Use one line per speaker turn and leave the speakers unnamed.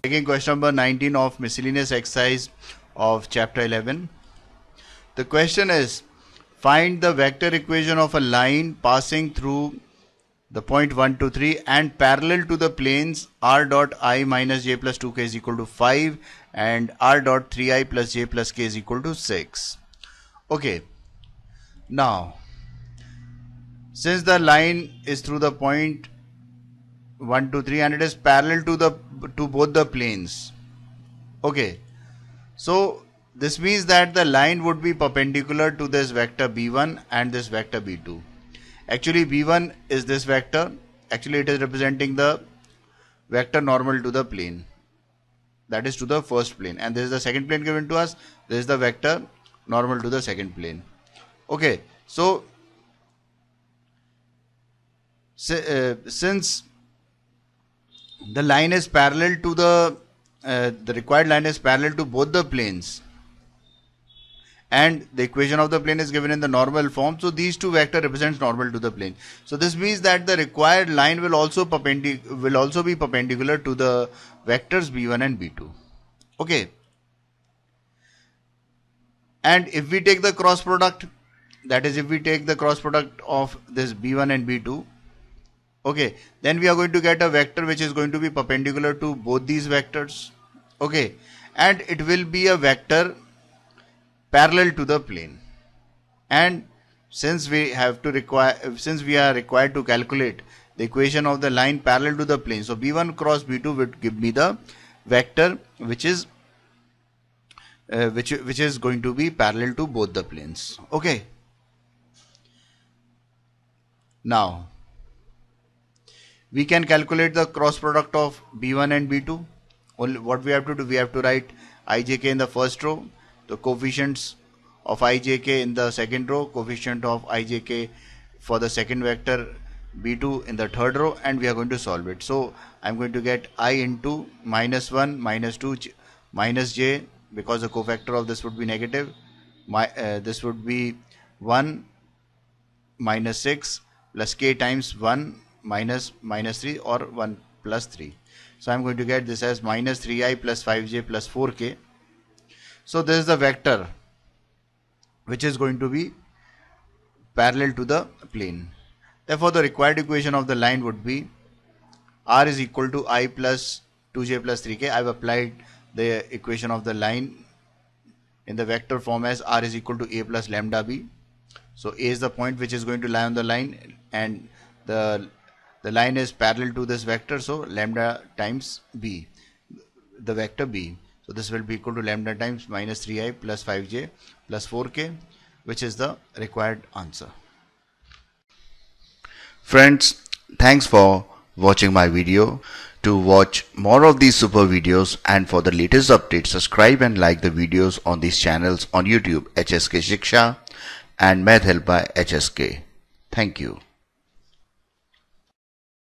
Taking question number 19 of miscellaneous exercise of chapter 11. The question is, find the vector equation of a line passing through the point 1, 2, 3 and parallel to the planes r dot I minus j plus 2k is equal to 5 and r dot 3I plus j plus k is equal to 6. Okay. Now, since the line is through the point 1, 2, 3 and it is parallel to both the planes. Okay. So this means that the line would be perpendicular to this vector b1 and this vector b2. Actually b1 is this vector. Actually it is representing the vector normal to the plane. That is to the first plane. And this is the second plane given to us. This is the vector normal to the second plane. Okay. So since the line is parallel to the required line is parallel to both the planes and the equation of the plane is given in the normal form, so these two vectors represents normal to the plane. So this means that the required line will also be perpendicular to the vectors b1 and b2. Okay. And if we take the cross product, that is if we take the cross product of this b1 and b2, okay, then we are going to get a vector which is going to be perpendicular to both these vectors. Okay, and it will be a vector parallel to the plane. And since we are required to calculate the equation of the line parallel to the plane, so b1 cross b2 would give me the vector which is going to be parallel to both the planes. Okay. Now we can calculate the cross product of b1 and b2. Only what we have to do, we have to write ijk in the first row, the coefficients of ijk in the second row, coefficient of ijk for the second vector b2 in the third row, and we are going to solve it. So I'm going to get I into minus 1 minus 2 minus j, because the cofactor of this would be negative. This would be 1 minus 6 plus k times 1 minus 3 or 1 plus 3. So I'm going to get this as minus 3i plus 5j plus 4k. So this is the vector which is going to be parallel to the plane. Therefore the required equation of the line would be r is equal to I plus 2j plus 3k. I have applied the equation of the line in the vector form as r is equal to a plus lambda b. So a is the point which is going to lie on the line, and the line is parallel to this vector, so lambda times b, the vector b. So this will be equal to lambda times minus 3i plus 5j plus 4k, which is the required answer. Friends, thanks for watching my video. To watch more of these super videos and for the latest updates, subscribe and like the videos on these channels on YouTube, HSK Shiksha and Math Help by HSK. Thank you.